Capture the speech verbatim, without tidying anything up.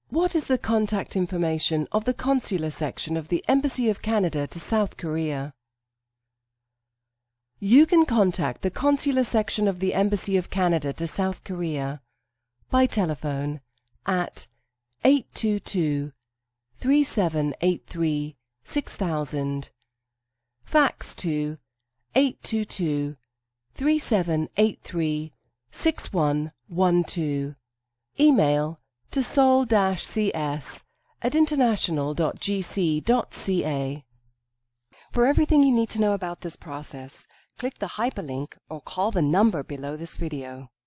What is the contact information of the Consular Section of the Embassy of Canada to South Korea? You can contact the Consular Section of the Embassy of Canada to South Korea by telephone at eight two two, three seven eight three, six thousand, fax to eight two two, three seven eight three, six one one two, email to sol dash cs at international dot g c dot c a. For everything you need to know about this process, click the hyperlink or call the number below this video.